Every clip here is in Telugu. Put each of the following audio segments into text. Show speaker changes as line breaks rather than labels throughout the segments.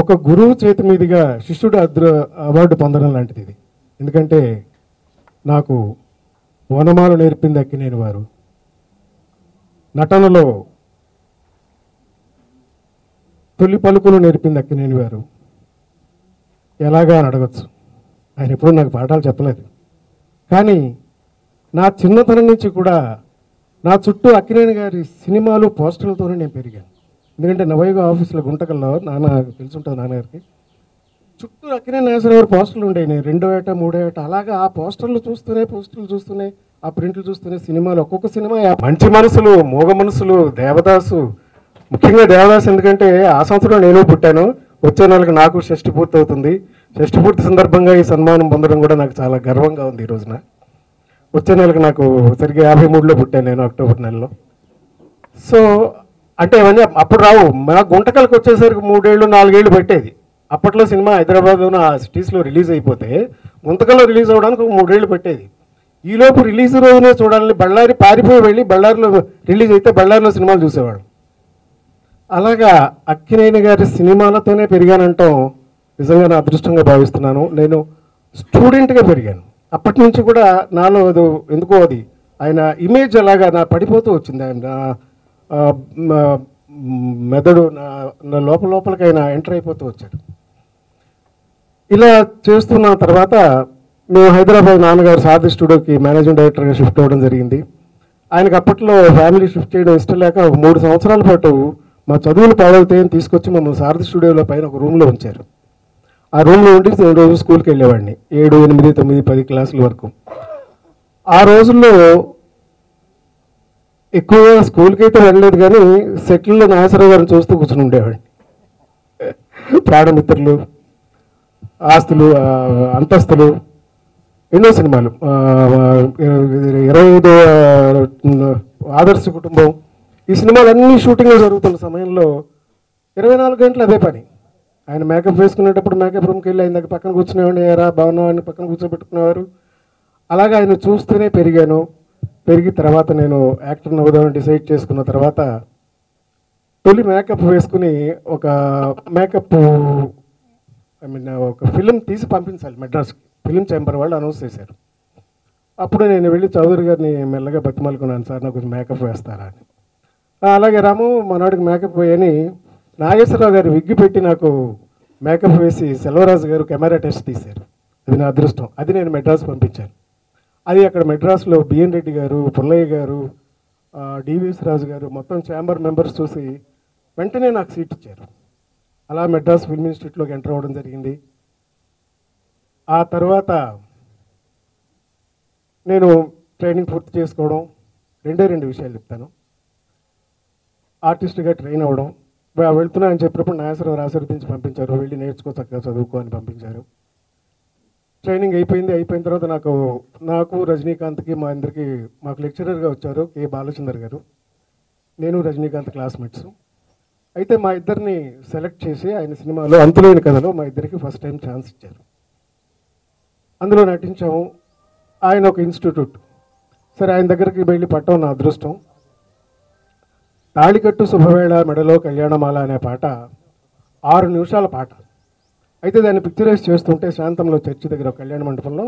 ఒక గురువు చేతి మీదుగా శిష్యుడు అవార్డు పొందడం లాంటిది ఇది. ఎందుకంటే నాకు వనమాలు నేర్పింది అక్కినేని వారు, నటనలో తొలి పలుకులు నేర్పింది అక్కినేని వారు. ఎలాగా అని అడగచ్చు, ఆయన ఎప్పుడూ నాకు పాఠాలు చెప్పలేదు. కానీ నా చిన్నతనం నుంచి కూడా నా చుట్టూ అక్కినేని గారి సినిమాలు పోస్టర్లతోనే నేను పెరిగాను. ఎందుకంటే నవయుగ ఆఫీసులో గుంటకల్లో నాన్న తెలుసుంటుంది, నాన్నగారికి చుట్టూ అక్కినేని నాగేశ్వరరావు పోస్టర్లు ఉండేవి. నేను 2వ ఏట 3వ ఏట అలాగా ఆ పోస్టర్లు చూస్తూనే ఆ ప్రింట్లు చూస్తూనే సినిమాలు, ఒక్కొక్క సినిమా మంచి మనసులు, మూగ మనసులు, దేవదాసు, ముఖ్యంగా దేవదాసు. ఎందుకంటే ఆ సంవత్సరం నేను పుట్టాను, వచ్చే నెలకు నాకు షష్ఠి పూర్తి అవుతుంది. షష్ఠి పూర్తి సందర్భంగా ఈ సన్మానం పొందడం కూడా నాకు చాలా గర్వంగా ఉంది. ఈ రోజున వచ్చే నెలకు నాకు సరిగ్గా 53లో పుట్టాను నేను, అక్టోబర్ నెలలో. సో అంటే అవన్నీ అప్పుడు రావు. మా గుంటకలకు వచ్చేసరికి 3 ఏళ్ళు 4 ఏళ్ళు పట్టేది. అప్పట్లో సినిమా హైదరాబాద్లోని ఆ సిటీస్లో రిలీజ్ అయిపోతే గుంతకల్లో రిలీజ్ అవ్వడానికి ఒక 3 ఏళ్ళు పట్టేది. ఈలోపు రిలీజ్ రోజునే చూడాలని బళ్ళారి పారిపోయి వెళ్ళి బళ్ళారిలో రిలీజ్ అయితే బళ్ళారిలో సినిమాలు చూసేవాడు. అలాగా అక్కినేని గారి సినిమాలతోనే పెరిగానంటాం నిజంగా నా అదృష్టంగా భావిస్తున్నాను. నేను స్టూడెంట్గా పెరిగాను. అప్పటి నుంచి కూడా నాలో ఎందుకో అది ఆయన ఇమేజ్ అలాగా నా పడిపోతూ వచ్చింది. ఆయన మెదడు నా లోపలికి ఆయన ఎంటర్ అయిపోతూ వచ్చాడు. ఇలా చేస్తున్న తర్వాత మేము హైదరాబాద్ నాన్నగారు సారథి స్టూడియోకి మేనేజింగ్ డైరెక్టర్గా షిఫ్ట్ అవ్వడం జరిగింది. ఆయనకు అప్పట్లో ఫ్యామిలీ షిఫ్ట్ చేయడం ఇష్టం లేక ఒక 3 సంవత్సరాల పాటు మా చదువులు పాడవుతాయని తీసుకొచ్చి మమ్మల్ని సారథి స్టూడియోలో పైన ఒక రూమ్లో ఉంచారు. ఆ రూమ్లో ఉండి రోజు స్కూల్కి వెళ్ళేవాడిని, 7, 8, 9, 10 క్లాసుల వరకు. ఆ రోజుల్లో ఎక్కువగా స్కూల్కి అయితే వెళ్ళలేదు, కానీ సెటిల్లో నాగేశ్వరరావు గారిని చూస్తూ కూర్చుని ఉండేవాడిని. ప్రాణమిత్రులు, ఆస్తులు, అంతస్తులు, ఎన్నో సినిమాలు, 25వ ఆదర్శ కుటుంబం, ఈ సినిమాలన్నీ షూటింగ్లో జరుగుతున్న సమయంలో 24 గంటలు అదే పని. ఆయన మేకప్ వేసుకునేటప్పుడు మేకప్ రూమ్కి వెళ్ళి ఆయన దగ్గర పక్కన కూర్చునేవాడిని, ఏరా బాగున్నావు అని పక్కన కూర్చోబెట్టుకునేవారు. అలాగే ఆయన చూస్తూనే పెరిగాను. పెరిగిన తర్వాత నేను యాక్టర్ని అవుదామని డిసైడ్ చేసుకున్న తర్వాత తొలి మేకప్ వేసుకుని ఒక ఫిలిం తీసి పంపించాలి మెడ్రాస్కి. ఫిలిం ఛాంబర్ వాళ్ళు అనౌన్స్ చేశారు. అప్పుడు నేను వెళ్ళి చౌదరి గారిని మెల్లగా బతిమాలుకున్నాను, సార్ నాకు కొంచెం మేకప్ వేస్తారా అని. అలాగే రాము మనవాడికి మేకప్ వేయని నాగేశ్వరరావు గారు విగ్గి పెట్టి నాకు మేకప్ వేసి సెల్వరాజు గారు కెమెరా టెస్ట్ తీశారు. అది నా అదృష్టం. అది నేను మెడ్రాస్ పంపించాను. అది అక్కడ మెడ్రాస్లో బిఎన్ రెడ్డి గారు, పుల్లయ్య గారు, డివిఎస్ రాజు గారు మొత్తం ఛాంబర్ మెంబర్స్ చూసి వెంటనే నాకు సీట్ ఇచ్చారు. అలా మెడ్రాస్ ఫిల్మ్ ఇన్స్టిట్యూట్లోకి ఎంటర్ అవ్వడం జరిగింది. ఆ తర్వాత నేను ట్రైనింగ్ పూర్తి చేసుకోవడం, 2 విషయాలు చెప్తాను. ఆర్టిస్ట్గా ట్రైన్ అవ్వడం, వెళ్తున్నా అని చెప్పినప్పుడు నాగేశ్వరరావు ఆశీర్వదించి పంపించారు, వెళ్ళి నేర్చుకో చక్కగా చదువుకో అని పంపించారు. ట్రైనింగ్ అయిపోయిన తర్వాత నాకు రజనీకాంత్కి మా అందరికీ మాకు లెక్చరర్గా వచ్చారు కె బాలచందర్ గారు. నేను రజనీకాంత్ క్లాస్మేట్స్. అయితే మా ఇద్దరిని సెలెక్ట్ చేసి ఆయన సినిమాలో అంతులేని కథలో మా ఇద్దరికి ఫస్ట్ టైం ఛాన్స్ ఇచ్చారు. అందులో నటించాము. ఆయన ఒక ఇన్స్టిట్యూట్, సరే ఆయన దగ్గరికి వెళ్ళి పట్టడం నా అదృష్టం. తాళికట్టు శుభవేళ మెడలో కళ్యాణమాల అనే పాట 6 నిమిషాల పాట. అయితే దాన్ని పిక్చరైజ్ చేస్తుంటే శాంతంలో చర్చి దగ్గర కళ్యాణ మండపంలో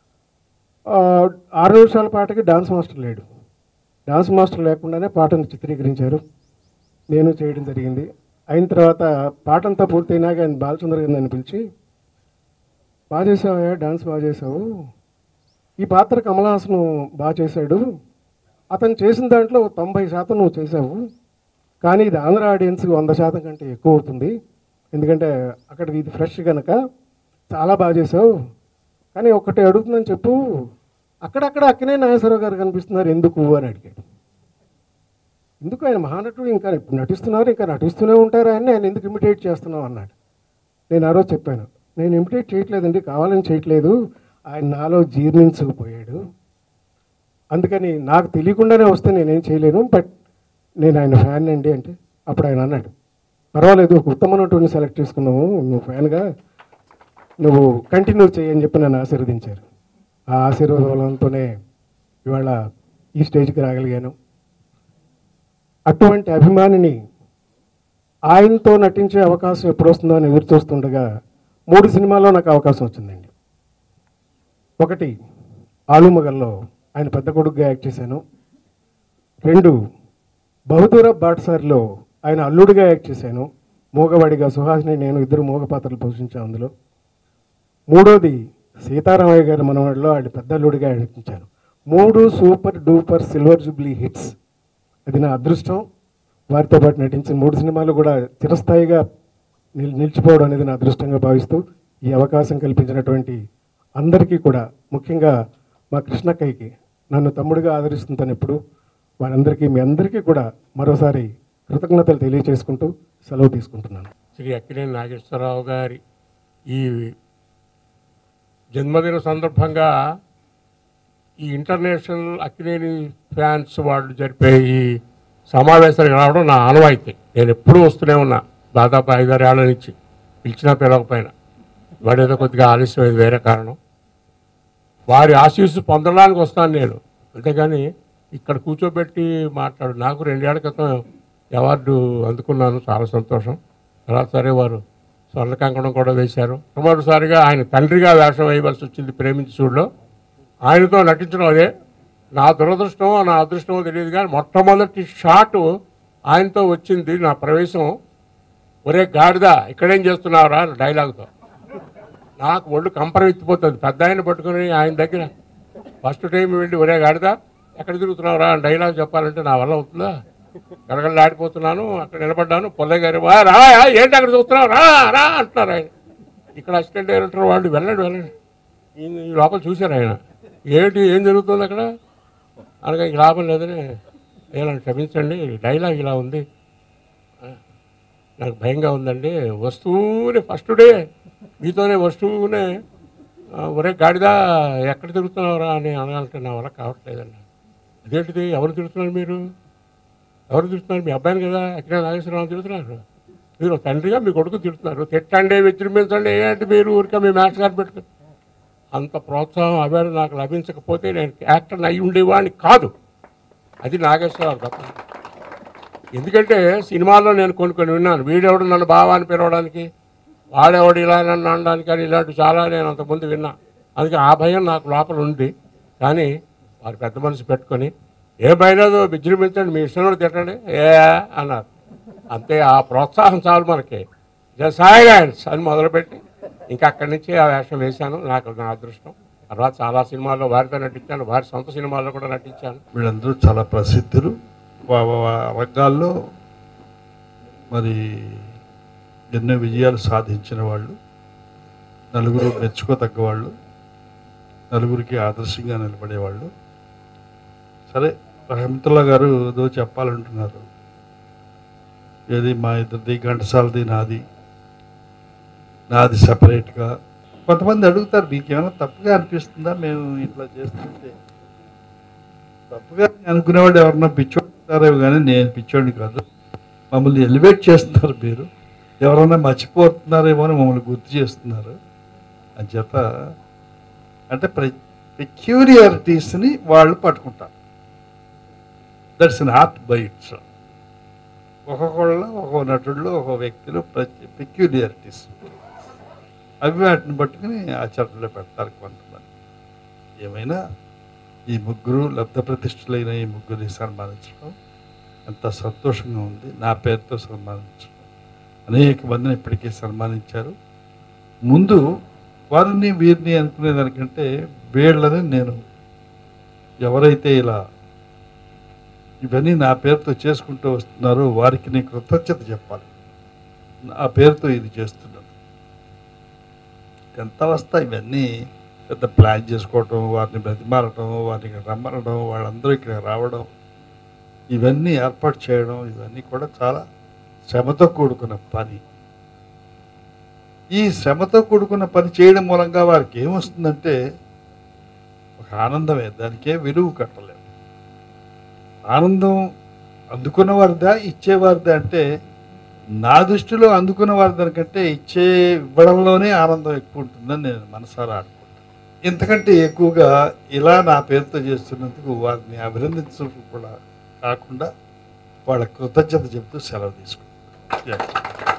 6 నిమిషాల పాటకి డాన్స్ మాస్టర్ లేడు. డాన్స్ మాస్టర్ లేకుండానే పాటను చిత్రీకరించారు. నేను చేయడం జరిగింది. అయిన తర్వాత పాట అంతా పూర్తయినాక ఆయన బాలచంద్ర గారిని నన్ను పిలిచి, బాగా చేసావా, డాన్స్ బాగా చేసావు, ఈ పాత్ర కమల్ హాసన్ బాగా చేశాడు, అతను చేసిన దాంట్లో 90% నువ్వు చేసావు, కానీ ఇది ఆంధ్ర ఆడియన్స్కి 100% కంటే ఎక్కువ అవుతుంది, ఎందుకంటే అక్కడ ఇది ఫ్రెష్ కనుక చాలా బాగా చేసావు, కానీ ఒకటి అడుగుతుందని చెప్పు, అక్కడక్కడ అక్కినేని నాగేశ్వరరావు గారు కనిపిస్తున్నారు ఎందుకు అని అడిగాడు. ఎందుకు, ఆయన మహానటుడు, ఇంకా ఇప్పుడు నటిస్తున్నారు, ఇంకా నటిస్తూనే ఉంటారు, ఆయన ఎందుకు ఇమిటేట్ చేస్తున్నావు అన్నాడు. నేను ఆ రోజు చెప్పాను, నేను ఇమిటేట్ చేయట్లేదండి, కావాలని చేయట్లేదు, ఆయన నాలో జీర్ణించకపోయాడు, అందుకని నాకు తెలియకుండానే వస్తే నేనేం చేయలేను, బట్ నేను ఆయన ఫ్యాన్ అండి అంటే అప్పుడు ఆయన అన్నాడు, పర్వాలేదు, ఒక ఉత్తమ నటుడిని సెలెక్ట్ చేసుకున్నావు, నువ్వు ఫ్యాన్గా నువ్వు కంటిన్యూ చేయని చెప్పి నన్ను ఆశీర్వదించారు. ఆ ఆశీర్వాదంతోనే ఇవాళ ఈ స్టేజ్కి రాగలిగాను. అటువంటి అభిమానిని ఆయనతో నటించే అవకాశం ఎప్పుడు వస్తుందో అని ఎదురు చూస్తుండగా 3 సినిమాల్లో నాకు అవకాశం వచ్చిందండి. ఒకటి ఆలుమగల్లో ఆయన పెద్ద కొడుకుగా యాక్ట్ చేశాను. 2 బహదూర బాట్సార్లో ఆయన అల్లుడిగా యాక్ట్ చేశాను. మూగవాడిగా సుహాసిని నేను ఇద్దరు మూగ పాత్రలు పోషించాను అందులో. 3వది సీతారామయ్య గారి మనవాడిలో ఆయన పెద్ద అల్లుడిగా నటించాను. 3 super duper silver jubilee hits. అది నా అదృష్టం. వారితో పాటు నటించిన 3 సినిమాలు కూడా చిరస్థాయిగా నిలిచిపోవడం అనేది నా అదృష్టంగా భావిస్తూ ఈ అవకాశం కల్పించినటువంటి అందరికీ కూడా, ముఖ్యంగా మా కృష్ణక్కయ్యకి, నన్ను తమ్ముడిగా ఆదరిస్తుంటాను ఎప్పుడు, వారందరికీ మీ అందరికీ కూడా మరోసారి కృతజ్ఞతలు తెలియజేసుకుంటూ సెలవు తీసుకుంటున్నాను.
శ్రీ అక్కినేని నాగేశ్వరరావు గారి ఈ జన్మదిన సందర్భంగా ఈ ఇంటర్నేషనల్ అక్కినేని ఫ్యాన్స్ వాళ్ళు జరిపే ఈ సమావేశానికి రావడం నా ఆనవాయితీ. నేను ఎప్పుడూ వస్తూనే ఉన్నా, దాదాపు 5-6 ఏళ్ల నుంచి, పిలిచినా పిలవకపోయినా. వాడేదో కొద్దిగా ఆలస్యమైంది, వేరే కారణం. వారి ఆశీస్సు పొందడానికి వస్తాను నేను, అంతేగాని ఇక్కడ కూర్చోబెట్టి మాట్లాడు. నాకు 2 ఏళ్ల క్రితం అవార్డు అందుకున్నాను, చాలా సంతోషం. తర్వాత సరే వారు స్వర్ణ కంకణం కూడా వేశారు. మొదటిసారిగా ఆయన తండ్రిగా వేషం వేయవలసి వచ్చింది ప్రేమించి చూడలో. ఆయనతో నటించడం అదే నా దురదృష్టమో నా అదృష్టమో తెలియదు, కానీ మొట్టమొదటి షాటు ఆయనతో వచ్చింది నా ప్రవేశం. ఒరే గాడిద ఇక్కడేం చేస్తున్నావురా డైలాగ్తో. నాకు ఒళ్ళు కంపరం ఎత్తిపోతుంది. పెద్ద ఆయన పట్టుకుని ఆయన దగ్గర ఫస్ట్ టైం వెళ్ళి ఒరే గాడిద ఎక్కడ తిరుగుతున్నావురా అని డైలాగ్ చెప్పాలంటే నా వల్ల అవుతుందా? గడగడలాడిపోతున్నాను. అక్కడ నిలబడ్డాను. పొల్లయ్య గారు రా, ఏంటి అక్కడ చూస్తున్నావు, రా రా అంటున్నారు ఆయన. ఇక్కడ అసిస్టెంట్ డైరెక్టర్ వాళ్ళు వెళ్ళండి ఈ లోపల చూశారు ఆయన. ఏం జరుగుతుంది అక్కడ అనగా ఇంక లాభం లేదని, ఇలా క్షమించండి డైలాగ్ ఇలా ఉంది, నాకు భయంగా ఉందండి. వస్తూనే ఫస్ట్ డే మీతోనే వస్తూనే ఒరే గాడిద ఎక్కడ తిరుగుతున్నావురా అని అనగాలంటే నా వల్ల కావట్లేదండి. అదేంటిది, ఎవరు తిరుగుతున్నారు మీరు? ఎవరు తిరుగుతున్నారు? మీ అబ్బాయిని కదా, అక్కినేని నాగేశ్వరరావు తిరుగుతున్నారు. మీరు తండ్రిగా మీ కొడుకు తిరుగుతున్నారు. తిట్టండి, విజృంభించండి, ఏంటి మీరు ఊరికే మీ మ్యాథ్స్ గారు పెట్టుకుని. అంత ప్రోత్సాహం అవేళ నాకు లభించకపోతే నేను యాక్టర్ అయి ఉండేవాడిని కాదు. అది నాగేశ్వరరావు తప్ప. ఎందుకంటే సినిమాల్లో నేను కొన్ని విన్నాను, వీడెవడు నన్ను బావా అని పిలవడానికి, వాడెవడు ఇలా నన్ను అనడానికి అని, ఇలాంటి చాలా నేను అంతకుముందు విన్నా. అందుకే ఆ భయం నాకు లోపల ఉంది. కానీ వారు పెద్ద మనసు పెట్టుకొని ఏ భయలేదు, విజృంభించండి, మీ ఇష్టం తిట్టండి అన్నారు. అంతే, ఆ ప్రోత్సాహం చాలు మనకి. సైలెన్స్ అని మొదలుపెట్టి ఇంకా అక్కడి నుంచి ఆ వేషం వేశాను. నాకు నా అదృష్టం. తర్వాత చాలా సినిమాల్లో వారితో నటించాను, వారి సొంత సినిమాల్లో కూడా నటించాను.
వీళ్ళందరూ చాలా ప్రసిద్ధులు రంగాల్లో, మరి ఎన్నో విజయాలు సాధించిన వాళ్ళు, నలుగురు మెచ్చుకోతగ్గ వాళ్ళు, నలుగురికి ఆదర్శంగా నిలబడేవాళ్ళు. సరే, రహమతుల్లా గారు ఏదో చెప్పాలంటున్నారు. ఏది మా ఇద్దరిది, ఘంటసాలది నాది సపరేట్గా. కొంతమంది అడుగుతారు, మీకు ఏమైనా తప్పుగా అనిపిస్తుందా మేము ఇట్లా చేస్తుంటే? తప్పుగా అనుకునేవాడు ఎవరన్నా పిచ్చోడుతారేమో, కానీ నేను పిచ్చోడిని కాదు. మమ్మల్ని ఎలివేట్ చేస్తున్నారు మీరు. ఎవరన్నా మర్చిపోతున్నారేమో అని మమ్మల్ని గుర్తు చేస్తున్నారు. అని చేత అంటే పెక్యూరియారిటీస్ని వాళ్ళు పట్టుకుంటారు. That's an art by its. ఒక్కొక్కళ్ళు, ఒక్కొక్క నటుల్లో, ఒక్కొక్క వ్యక్తిలో పెక్యూరియారిటీస్, అవి వాటిని పట్టుకుని ఆచరణలో పెడతారు కొంతమంది. ఏమైనా ఈ ముగ్గురు లబ్ధ ప్రతిష్ఠులైన ఈ ముగ్గురిని సన్మానించడం అంత సంతోషంగా ఉంది. నా పేరుతో సన్మానించడం, అనేక మందిని ఇప్పటికీ సన్మానించారు. ముందు వారిని వీరిని అనుకునేదానికంటే వీళ్ళని, నేను ఎవరైతే ఇలా ఇవన్నీ నా పేరుతో చేసుకుంటూ వస్తున్నారో వారికి నేను కృతజ్ఞత చెప్పాలి. నా పేరుతో ఇది చేస్తున్నాను. ఎంత వస్తాయి ఇవన్నీ, పెద్ద ప్లాన్ చేసుకోవటం, వారిని బ్రతిమాలటం, వారిని రమ్మనడం, వాళ్ళందరూ ఇక్కడ రావడం, ఇవన్నీ ఏర్పాటు చేయడం, ఇవన్నీ కూడా చాలా శ్రమతో కూడుకున్న పని. ఈ శ్రమతో కూడుకున్న పని చేయడం మూలంగా వారికి ఏమొస్తుందంటే ఒక ఆనందమే, దానికే విలువ కట్టలేదు. ఆనందం అందుకున్నవారిదా ఇచ్చేవారిదా అంటే, నా దృష్టిలో అందుకున్నవారి దానికంటే ఇవ్వడంలోనే ఆనందం ఎక్కువ ఉంటుందని నేను మనసారా అనుకుంటాను. ఇంతకంటే ఎక్కువగా ఇలా నా పేరుతో చేస్తున్నందుకు వారిని అభినందించడం కూడా కాకుండా వాళ్ళ కృతజ్ఞత చెబుతూ సెలవు తీసుకుంటాను. Yes.